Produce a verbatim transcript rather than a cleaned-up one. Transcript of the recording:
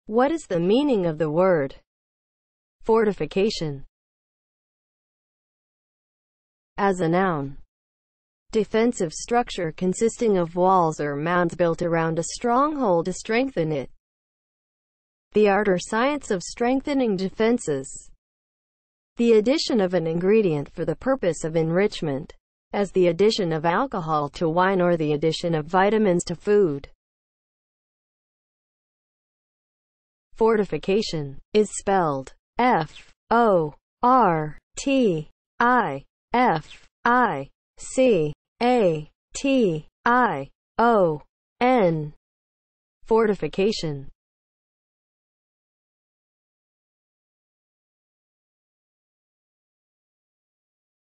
What is the meaning of the word fortification? As a noun, defensive structure consisting of walls or mounds built around a stronghold to strengthen it. The art or science of strengthening defenses. The addition of an ingredient for the purpose of enrichment, as the addition of alcohol to wine or the addition of vitamins to food. Fortification is spelled F O R T I F I C A T I O N. Fortification